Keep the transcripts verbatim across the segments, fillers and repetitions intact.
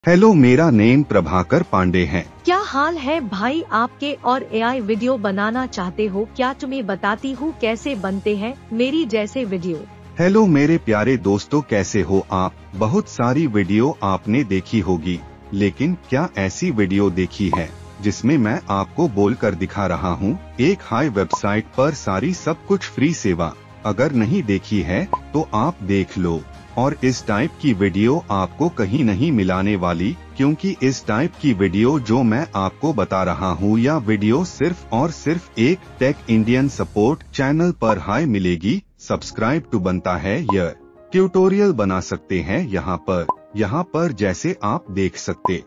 Hello, मेरा name Prabhakar Pandey है। क्या हाल है भाई आपके? और एआई वीडियो बनाना चाहते हो क्या? तुम्हें बताती हूँ कैसे बनते हैं मेरी जैसे वीडियो। हेलो मेरे प्यारे दोस्तों, कैसे हो आप? बहुत सारी वीडियो आपने देखी होगी, लेकिन क्या ऐसी वीडियो देखी है जिसमें मैं आपको बोलकर दिखा रहा हूँ एक हाई वेबसाइट पर सारी सब कुछ फ्री सेवा? अगर नहीं देखी है तो आप देख लो। और इस टाइप की वीडियो आपको कहीं नहीं मिलाने वाली, क्योंकि इस टाइप की वीडियो जो मैं आपको बता रहा हूँ या वीडियो सिर्फ और सिर्फ एक टेक इंडियन सपोर्ट चैनल पर हाई मिलेगी। सब्सक्राइब टू बनता है, यह ट्यूटोरियल बना सकते हैं यहाँ पर यहाँ पर जैसे आप देख सकते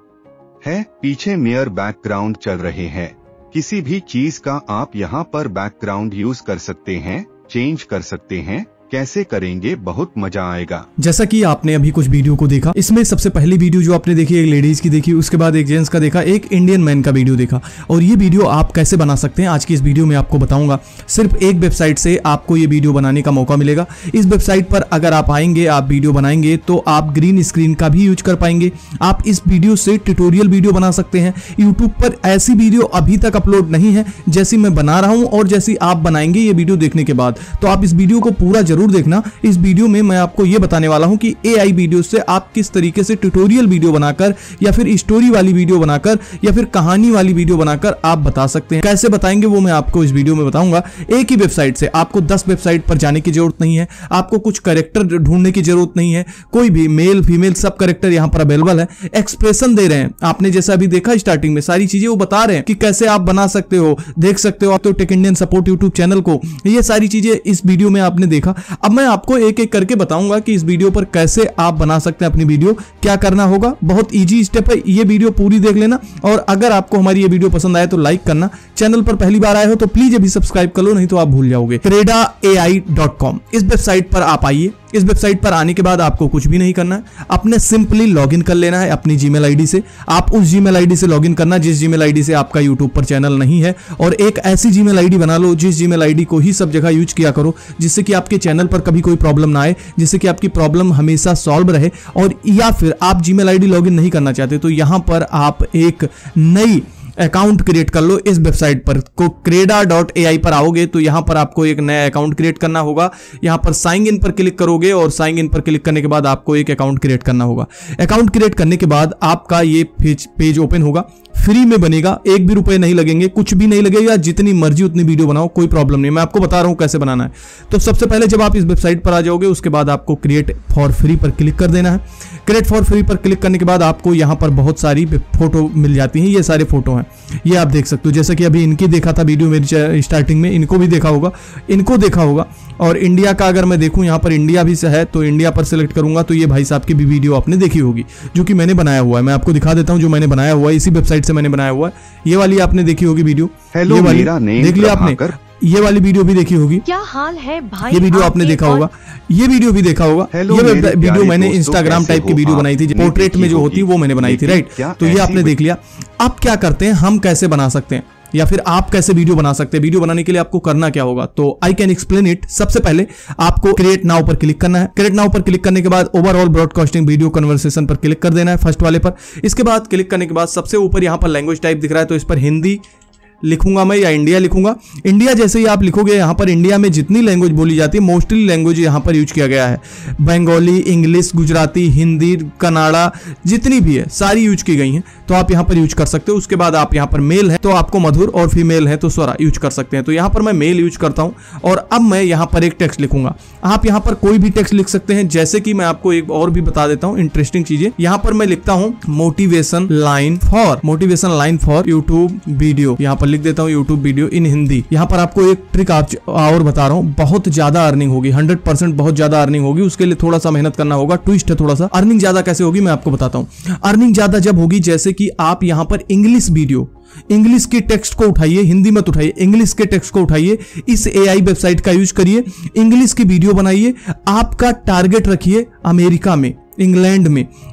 हैं पीछे मेयर बैकग्राउंड चल रहे हैं। किसी भी चीज का आप यहाँ पर बैकग्राउंड यूज कर सकते हैं, चेंज कर सकते हैं। कैसे करेंगे? बहुत मजा आएगा। जैसा कि आपने अभी कुछ वीडियो को देखा, इसमें सबसे पहली वीडियो जो आपने देखी एक लेडीज की देखी, उसके बाद एक जेंट्स का देखा, एक इंडियन मैन का वीडियो देखा। और ये वीडियो आप कैसे बना सकते हैं आज की इस वीडियो में आपको बताऊंगा। सिर्फ एक वेबसाइट से आपको ये वीडियो बनाने का मौका मिलेगा। इस वेबसाइट पर अगर आप आएंगे, आप वीडियो बनाएंगे तो आप ग्रीन स्क्रीन का भी यूज कर पाएंगे। आप इस वीडियो से ट्यूटोरियल वीडियो बना सकते हैं। यूट्यूब पर ऐसी वीडियो अभी तक अपलोड नहीं है जैसी मैं बना रहा हूं और जैसी आप बनाएंगे ये वीडियो देखने के बाद। तो आप इस वीडियो को पूरा जरूर देखना। इस वीडियो में मैं आपको यह बताने वाला हूं कि एआई वीडियो से आप किस तरीके से ट्यूटोरियल वीडियो बनाकर या फिर स्टोरी वाली वीडियो बनाकर या फिर कहानी वाली वीडियो बनाकर आप बता सकते हैं। कैसे बताएंगे वो मैं आपको इस वीडियो में बताऊंगा। एक ही वेबसाइट से आपको दस वेबसाइट पर जाने की जरूरत नहीं है। आपको कुछ कैरेक्टर ढूंढने की जरूरत नहीं है। कोई भी मेल फीमेल सब कैरेक्टर यहां पर अवेलेबल है। एक्सप्रेशन दे रहे हैं, आपने जैसा अभी देखा स्टार्टिंग में सारी चीजें वो बता रहे हैं कि कैसे आप बना सकते हो, देख सकते हो। आप तो tech Indian support YouTube channel को ये सारी चीजें इस वीडियो में आपने देखा। अब मैं आपको एक एक करके बताऊंगा कि इस वीडियो पर कैसे आप बना सकते हैं अपनी वीडियो। क्या करना होगा, बहुत इजी स्टेप है। ये वीडियो पूरी देख लेना और अगर आपको हमारी ये वीडियो पसंद आए तो लाइक करना। चैनल पर पहली बार आए हो तो प्लीज अभी सब्सक्राइब कर लो, नहीं तो आप भूल जाओगे। Kreado A I dot com इस वेबसाइट पर आप आइए। इस वेबसाइट पर आने के बाद आपको कुछ भी नहीं करना है, अपने सिंपली लॉगिन कर लेना है अपनी जीमेल आईडी से। आप उस जीमेल आईडी से लॉगिन करना जिस जीमेल आईडी से आपका यूट्यूब पर चैनल नहीं है, और एक ऐसी जीमेल आईडी बना लो जिस जीमेल आईडी को ही सब जगह यूज किया करो, जिससे कि आपके चैनल पर कभी कोई प्रॉब्लम ना आए, जिससे कि आपकी प्रॉब्लम हमेशा सॉल्व रहे। और या फिर आप जीमेल आईडी लॉगिन नहीं करना चाहते तो यहां पर आप एक नई अकाउंट क्रिएट कर लो। इस वेबसाइट पर को क्रेडा डॉट ए आई पर आओगे तो यहां पर आपको एक नया अकाउंट क्रिएट करना होगा। यहां पर साइन इन पर क्लिक करोगे और साइन इन पर क्लिक करने के बाद आपको एक अकाउंट क्रिएट करना होगा। अकाउंट क्रिएट करने के बाद आपका ये पेज पेज ओपन होगा। फ्री में बनेगा, एक भी रुपए नहीं लगेंगे, कुछ भी नहीं लगेगा। जितनी मर्जी उतनी वीडियो बनाओ, कोई प्रॉब्लम नहीं। मैं आपको बता रहा हूं कैसे बनाना है। तो सबसे पहले जब आप इस वेबसाइट पर आ जाओगे उसके बाद आपको क्रिएट फॉर फ्री पर क्लिक कर देना है। क्रिएट फॉर फ्री पर क्लिक करने के बाद आपको यहां पर बहुत सारी फोटो मिल जाती हैं। ये सारे फोटो हैं, ये आप देख सकते हो। जैसे कि अभी इनकी देखा था वीडियो मेरी स्टार्टिंग में, इनको भी देखा होगा, इनको देखा होगा। और इंडिया का अगर मैं देखूं, यहाँ पर इंडिया भी से है तो इंडिया पर सिलेक्ट करूंगा तो ये भाई साहब की भी वीडियो आपने देखी होगी जो कि मैंने बनाया हुआ है। मैं आपको दिखा देता हूं जो मैंने बनाया हुआ है, इसी वेबसाइट से मैंने बनाया हुआ है। ये वाली आपने देखी होगी वीडियो, हेलो ये वाली मेरा नेम देख लिया आपने, ये वाली वीडियो भी देखी होगी। क्या हाल है भाई? ये वीडियो आपने देखा होगा, ये वीडियो भी देखा होगा। ये वीडियो मैंने इंस्टाग्राम टाइप की वीडियो बनाई थी, पोर्ट्रेट में जो होती है वो मैंने बनाई थी, राइट। तो ये आपने देख लिया। अब क्या करते हैं, हम कैसे बना सकते हैं या फिर आप कैसे वीडियो बना सकते हैं। वीडियो बनाने के लिए आपको करना क्या होगा, तो आई कैन एक्सप्लेन इट। सबसे पहले आपको क्रिएट नाउ पर क्लिक करना है। क्रिएट नाउ पर क्लिक करने के बाद ओवरऑल ब्रॉडकास्टिंग वीडियो कन्वर्सेशन पर क्लिक कर देना है, फर्स्ट वाले पर। इसके बाद क्लिक करने के बाद सबसे ऊपर यहां पर लैंग्वेज टाइप दिख रहा है तो इस पर हिंदी लिखूंगा मैं या इंडिया लिखूंगा। इंडिया जैसे ही आप लिखोगे, यहाँ पर इंडिया में जितनी लैंग्वेज बोली जाती है मोस्टली लैंग्वेज यहाँ पर यूज किया गया है। बंगाली, इंग्लिश, गुजराती, हिंदी, कन्नड़ा, जितनी भी है सारी यूज की गई हैं तो आप यहाँ पर यूज कर सकते हो। उसके बाद आप यहाँ पर मेल है तो आपको मधुर और फीमेल है तो स्वरा यूज कर सकते हैं। तो यहाँ पर मैं मेल यूज करता हूँ और अब मैं यहाँ पर एक टेक्स्ट लिखूंगा। आप यहाँ पर कोई भी टेक्स्ट लिख सकते हैं, जैसे कि मैं आपको एक और भी बता देता हूँ इंटरेस्टिंग चीजें। यहाँ पर मैं लिखता हूँ motivation line for motivation line for YouTube video, यहाँ पर लिख देता हूँ यूट्यूब वीडियो इन हिंदी। यहाँ पर आपको एक ट्रिक आप और बता रहा हूँ, बहुत ज्यादा अर्निंग होगी, हंड्रेड परसेंट बहुत ज्यादा अर्निंग होगी। उसके लिए थोड़ा सा मेहनत करना होगा, ट्विस्ट है थोड़ा सा। अर्निंग ज्यादा कैसे होगी मैं आपको बताता हूँ। अर्निंग ज्यादा जब होगी जैसे कि आप यहाँ पर इंग्लिश वीडियो, इंग्लिश के टेक्स्ट को उठाइए, हिंदी मत उठाइए, इंग्लिश के टेक्स्ट को उठाइए, इस एआई वेबसाइट का यूज करिए, इंग्लिश की वीडियो बनाइए। आपका टारगेट रखिए अमेरिका में, इंग्लैंड में,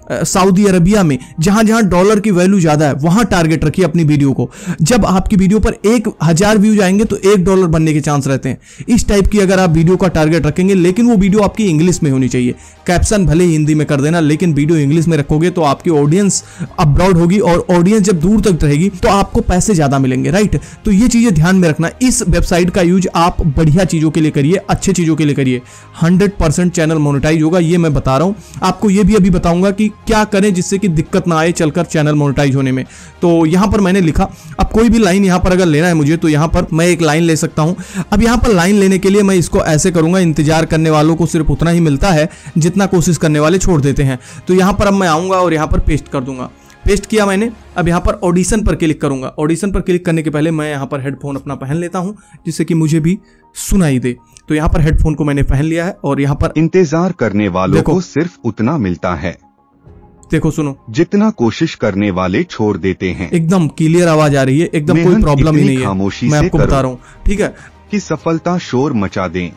सऊदी अरबिया में, जहां जहां डॉलर की वैल्यू ज्यादा है वहां टारगेट रखिए अपनी वीडियो को। जब आपकी वीडियो पर एक हजार व्यूज आएंगे तो एक डॉलर बनने के चांस रहते हैं। इस टाइप की अगर आप वीडियो का टारगेट रखेंगे, लेकिन वो वीडियो आपकी इंग्लिश में होनी चाहिए। कैप्शन भले हिंदी में कर देना, लेकिन वीडियो इंग्लिश में रखोगे तो आपकी ऑडियंस अब्रॉड होगी, और ऑडियंस जब दूर तक रहेगी तो आपको पैसे ज्यादा मिलेंगे, राइट। तो ये चीजें ध्यान में रखना। इस वेबसाइट का यूज आप बढ़िया चीजों के लिए करिए, अच्छे चीजों के लिए करिए। हंड्रेड परसेंट चैनल मोनेटाइज होगा, ये मैं बता रहा हूं आपको। ये भी अभी बताऊंगा कि क्या करें जिससे कि दिक्कत ना आए चलकर चैनल मोनेटाइज होने में। तो यहां पर मैंने लिखा, अब कोई भी लाइन यहां पर अगर लेना है मुझे तो यहां पर मैं एक लाइन ले सकता हूं। अब यहां पर लाइन लेने के लिए मैं इसको ऐसे करूंगा, इंतजार करने वालों को सिर्फ उतना ही मिलता है जितना कोशिश करने वाले छोड़ देते हैं। तो यहां पर अब मैं आऊंगा और यहां पर पेस्ट कर दूंगा। पेस्ट किया मैंने। अब यहाँ पर ऑडिशन पर क्लिक करूंगा। ऑडिशन पर क्लिक करने के पहले मैं यहाँ पर हेडफोन अपना पहन लेता हूँ जिससे कि मुझे भी सुनाई दे। तो यहाँ पर हेडफोन को मैंने पहन लिया है और यहाँ पर इंतजार करने वालों को सिर्फ उतना मिलता है, देखो सुनो, जितना कोशिश करने वाले छोड़ देते हैं। एकदम क्लियर आवाज आ रही है, एकदम कोई प्रॉब्लम ही नहीं है। मैं आपको बता रहा हूँ, ठीक है, कि सफलता शोर मचा दें।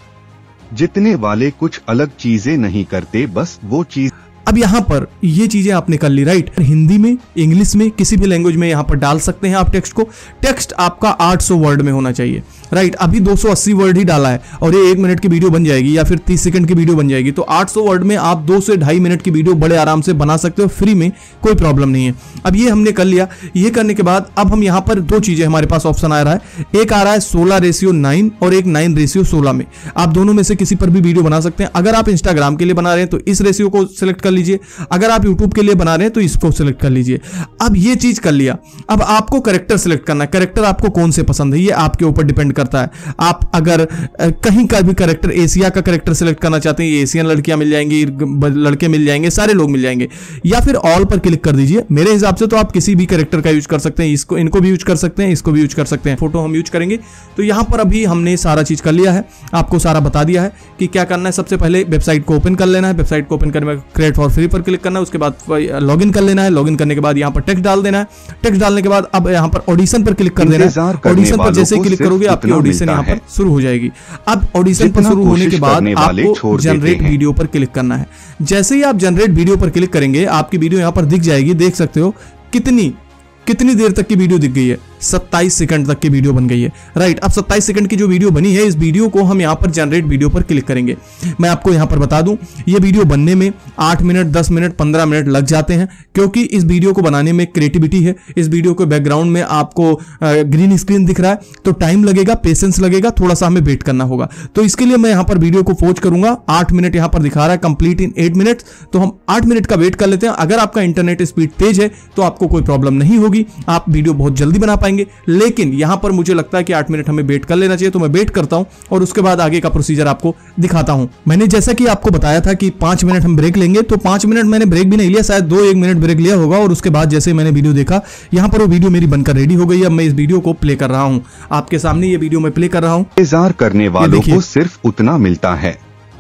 जितने वाले कुछ अलग चीजें नहीं करते, बस वो चीज। अब यहाँ पर ये चीजें आपने कर ली, राइट। हिंदी में, इंग्लिश में, किसी भी लैंग्वेज में यहाँ पर डाल सकते हैं आप टेक्स्ट को। टेक्स्ट आपका आठ सौ वर्ड में होना चाहिए, राइट। अभी दो सौ अस्सी वर्ड ही डाला है और ये एक मिनट की वीडियो बन जाएगी या फिर तीस सेकंड की वीडियो बन जाएगी। तो आठ सौ वर्ड में आप दो से ढाई मिनट की वीडियो बड़े आराम से बना सकते हो, फ्री में, कोई प्रॉब्लम नहीं है। अब ये हमने कर लिया। ये करने के बाद अब हम यहाँ पर दो चीजें हमारे पास ऑप्शन आ रहा है। एक आ रहा है सोलह रेशियो नाइन और एक नाइन रेशियो सोलह में। आप दोनों में से किसी पर भी वीडियो बना सकते हैं। अगर आप इंस्टाग्राम के लिए बना रहे हैं तो इस रेशियो को सिलेक्ट कर लीजिए, अगर आप यूट्यूब के लिए बना रहे हैं तो इसको सिलेक्ट कर लीजिए। अब ये चीज कर लिया। अब आपको कैरेक्टर सिलेक्ट करना है। कैरेक्टर आपको कौन से पसंद है ये आपके ऊपर डिपेंड करता है। आप अगर कहीं का भी कैरेक्टर, एशिया का कैरेक्टर सिलेक्ट करना चाहते हैं, एशियन लड़कियां मिल जाएंगी, लड़के मिल जाएंगे, सारे लोग मिल जाएंगे, या फिर ऑल पर क्लिक कर दीजिए। मेरे हिसाब से तो आप किसी भी कैरेक्टर का यूज कर सकते हैं। इसको, इनको भी यूज कर सकते हैं, इसको भी यूज कर सकते हैं। फोटो हम यूज करेंगे। तो यहां पर अभी हमने सारा चीज कर लिया है, आपको सारा बता दिया है कि क्या करना है। सबसे पहले वेबसाइट को ओपन कर लेना है। वेबसाइट को ओपन करने में क्रिएट फॉर फ्री पर क्लिक करना है। उसके बाद लॉगिन कर लेना है। लॉगिन करने के बाद यहाँ पर टेक्स्ट डाल देना है। टेक्स्ट डालने के बाद अब यहाँ पर ऑडिशन पर क्लिक कर देना है। ऑडिशन पर जैसे ही क्लिक करोगे आपकी ऑडिशन यहाँ पर शुरू हो जाएगी। अब ऑडिशन पर शुरू होने के बाद आपको जनरेट वीडियो पर क्लिक करना है। जैसे ही आप जनरेट वीडियो पर क्लिक करेंगे आपकी वीडियो यहाँ पर दिख जाएगी। देख सकते हो कितनी कितनी देर तक की वीडियो दिख गई है, सत्ताईस सेकंड तक की वीडियो बन गई है, राइट। अब सत्ताईस सेकंड की जो वीडियो बनी है, इस वीडियो को हम यहाँ पर जनरेट वीडियो पर क्लिक करेंगे। मैं आपको यहाँ पर बता दूं, ये वीडियो बनने में आठ मिनट, दस मिनट, पंद्रह मिनट लग जाते हैं, क्योंकि इस वीडियो को बनाने में क्रिएटिविटी है। इस वीडियो के बैकग्राउंड में आपको ग्रीन स्क्रीन दिख रहा है, तो टाइम लगेगा, पेशेंस लगेगा, थोड़ा सा हमें वेट करना होगा। तो इसके लिए मैं यहाँ पर वीडियो को पॉज करूंगा। आठ मिनट यहाँ पर दिखा रहा है, कंप्लीट इन एट मिनट। तो हम आठ मिनट का वेट कर लेते हैं। अगर आपका इंटरनेट स्पीड तेज है तो आपको कोई प्रॉब्लम नहीं होगी, आप वीडियो बहुत जल्दी बना पाएंगे। लेकिन यहां पर मुझे लगता है कि आठ मिनट हमें वेट कर लेना चाहिए, तो मैं वेट करता हूं और उसके बाद आगे का प्रोसीजर आपको दिखाता हूं। मैंने जैसा कि आपको बताया था कि पांच मिनट हम ब्रेक लेंगे, तो पांच मिनट मैंने ब्रेक भी नहीं लिया, शायद दो एक मिनट ब्रेक लिया होगा। और उसके बाद जैसे मैंने वीडियो देखा, यहां पर वो वीडियो मेरी बनकर रेडी हो गई। अब मैं इस वीडियो को प्ले कर रहा हूं, आपके सामने ये वीडियो मैं प्ले कर रहा हूं। इंतजार करने वालों को सिर्फ उतना मिलता है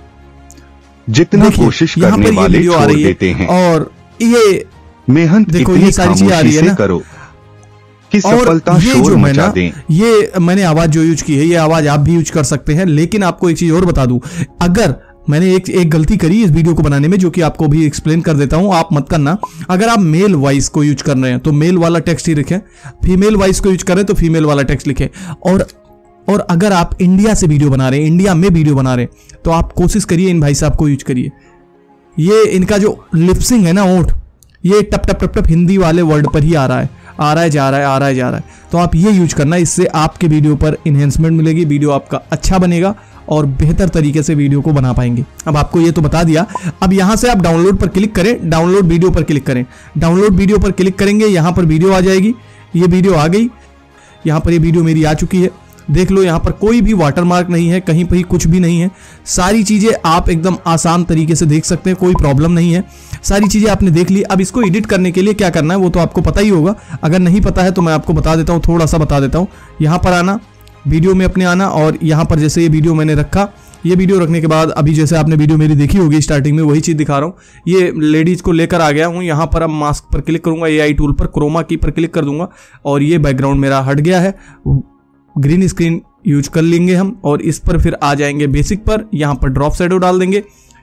जितना कोशिश करने वाले छोड़ देते हैं। और ये मेहनत देखो, ये सारी चीजें आ रही है ना, करो कि सफलता शोर मचा दें। ये मैंने आवाज जो यूज की है, ये आवाज आप भी यूज कर सकते हैं। लेकिन आपको एक चीज और बता दूं, अगर मैंने एक एक गलती करी इस वीडियो को बनाने में, जो कि आपको भी एक्सप्लेन कर देता हूं, आप मत करना। अगर आप मेल वॉइस को यूज कर रहे हैं तो मेल वाला टेक्स्ट ही लिखें, फीमेल वॉइस को यूज कर रहे हैं तो फीमेल वाला टेक्स्ट लिखें। और और अगर आप इंडिया से वीडियो बना रहे हैं, इंडिया में वीडियो बना रहे हैं, तो आप कोशिश करिए इन भाई साहब को यूज करिए। ये इनका जो लिपसिंग है ना, ओठ, ये टप टप टप टप हिंदी वाले वर्ड पर ही आ रहा है, आ रहा है जा रहा है, आ रहा है जा रहा है। तो आप ये यूज करना, इससे आपके वीडियो पर इन्हेंसमेंट मिलेगी, वीडियो आपका अच्छा बनेगा और बेहतर तरीके से वीडियो को बना पाएंगे। अब आपको ये तो बता दिया। अब यहां से आप डाउनलोड पर क्लिक करें, डाउनलोड वीडियो पर क्लिक करें। डाउनलोड वीडियो पर क्लिक करेंगे, यहां पर वीडियो आ जाएगी। ये वीडियो आ गई, यहां पर ये वीडियो मेरी आ चुकी है। देख लो, यहाँ पर कोई भी वाटरमार्क नहीं है, कहीं पर कुछ भी नहीं है। सारी चीजें आप एकदम आसान तरीके से देख सकते हैं, कोई प्रॉब्लम नहीं है। सारी चीजें आपने देख ली। अब इसको एडिट करने के लिए क्या करना है वो तो आपको पता ही होगा। अगर नहीं पता है तो मैं आपको बता देता हूँ, थोड़ा सा बता देता हूँ। यहाँ पर आना, वीडियो में अपने आना, और यहाँ पर जैसे ये वीडियो मैंने रखा, ये वीडियो रखने के बाद अभी जैसे आपने वीडियो मेरी देखी होगी स्टार्टिंग में, वही चीज दिखा रहा हूँ। ये लेडीज को लेकर आ गया हूँ। यहाँ पर अब मास्क पर क्लिक करूंगा, ए आई टूल पर क्रोमा की पर क्लिक कर दूंगा और ये बैकग्राउंड मेरा हट गया है। ग्रीन स्क्रीन यूज कर लेंगे हम और इस पर फिर आ जाएंगे बेसिक पर। यहाँ पर ड्रॉप शैडो डाल देंगे,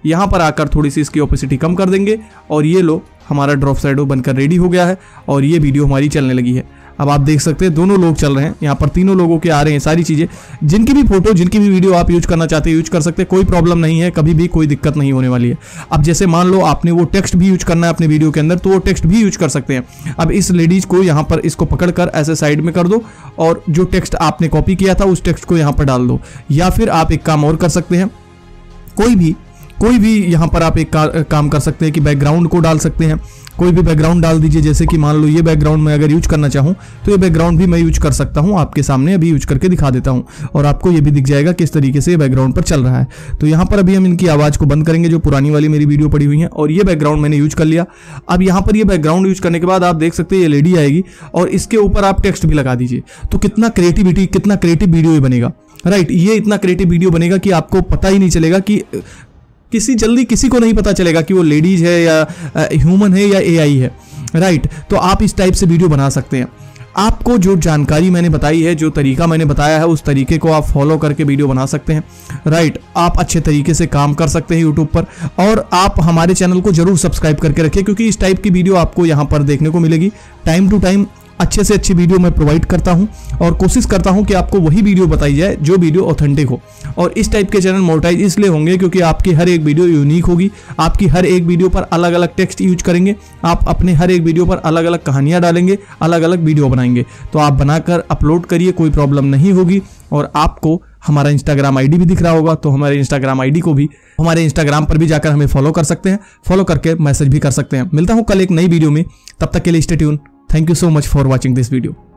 यहाँ पर आकर थोड़ी सी इसकी ओपेसिटी कम कर देंगे और ये लो हमारा ड्रॉप शैडो बनकर रेडी हो गया है और ये वीडियो हमारी चलने लगी है। अब आप देख सकते हैं दोनों लोग चल रहे हैं, यहाँ पर तीनों लोगों के आ रहे हैं सारी चीज़ें। जिनकी भी फोटो जिनकी भी वीडियो आप यूज करना चाहते हैं यूज कर सकते हैं, कोई प्रॉब्लम नहीं है, कभी भी कोई दिक्कत नहीं होने वाली है। अब जैसे मान लो आपने वो टेक्स्ट भी यूज करना है अपने वीडियो के अंदर, तो वो टेक्स्ट भी यूज कर सकते हैं। अब इस लेडीज को यहाँ पर इसको पकड़ कर ऐसे साइड में कर दो और जो टेक्स्ट आपने कॉपी किया था उस टेक्स्ट को यहाँ पर डाल दो, या फिर आप एक काम और कर सकते हैं, कोई भी कोई भी यहाँ पर आप एक का, काम कर सकते हैं कि बैकग्राउंड को डाल सकते हैं। कोई भी बैकग्राउंड डाल दीजिए, जैसे कि मान लो ये बैकग्राउंड मैं अगर यूज करना चाहूँ तो ये बैकग्राउंड भी मैं यूज कर सकता हूँ। आपके सामने अभी यूज करके दिखा देता हूँ और आपको ये भी दिख जाएगा किस तरीके से ये बैकग्राउंड पर चल रहा है। तो यहाँ पर अभी हम इनकी आवाज़ को बंद करेंगे जो पुरानी वाली मेरी वीडियो पड़ी हुई है, और ये बैकग्राउंड मैंने यूज कर लिया। अब यहाँ पर ये बैकग्राउंड यूज करने के बाद आप देख सकते हैं ये लेडी आएगी और इसके ऊपर आप टेक्स्ट भी लगा दीजिए, तो कितना क्रिएटिविटी कितना क्रिएटिव वीडियो ये बनेगा। राइट, ये इतना क्रिएटिव वीडियो बनेगा कि आपको पता ही नहीं चलेगा कि किसी जल्दी किसी को नहीं पता चलेगा कि वो लेडीज है या ह्यूमन है या एआई है। राइट, तो आप इस टाइप से वीडियो बना सकते हैं। आपको जो जानकारी मैंने बताई है, जो तरीका मैंने बताया है, उस तरीके को आप फॉलो करके वीडियो बना सकते हैं। राइट, आप अच्छे तरीके से काम कर सकते हैं यूट्यूब पर, और आप हमारे चैनल को जरूर सब्सक्राइब करके रखिए क्योंकि इस टाइप की वीडियो आपको यहाँ पर देखने को मिलेगी। टाइम टू टाइम अच्छे से अच्छी वीडियो मैं प्रोवाइड करता हूं और कोशिश करता हूं कि आपको वही वीडियो बताई जाए जो वीडियो ऑथेंटिक हो। और इस टाइप के चैनल मोनेटाइज इसलिए होंगे क्योंकि आपकी हर एक वीडियो यूनिक होगी, आपकी हर एक वीडियो पर अलग अलग टेक्स्ट यूज करेंगे, आप अपने हर एक वीडियो पर अलग अलग कहानियां डालेंगे, अलग अलग वीडियो बनाएंगे। तो आप बनाकर अपलोड करिए, कोई प्रॉब्लम नहीं होगी। और आपको हमारा इंस्टाग्राम आईडी भी दिख रहा होगा, तो हमारे इंस्टाग्राम आईडी को भी हमारे इंस्टाग्राम पर भी जाकर हमें फॉलो कर सकते हैं, फॉलो करके मैसेज भी कर सकते हैं। मिलता हूं कल एक नई वीडियो में, तब तक के लिए stay tune. Thank you so much for watching this video.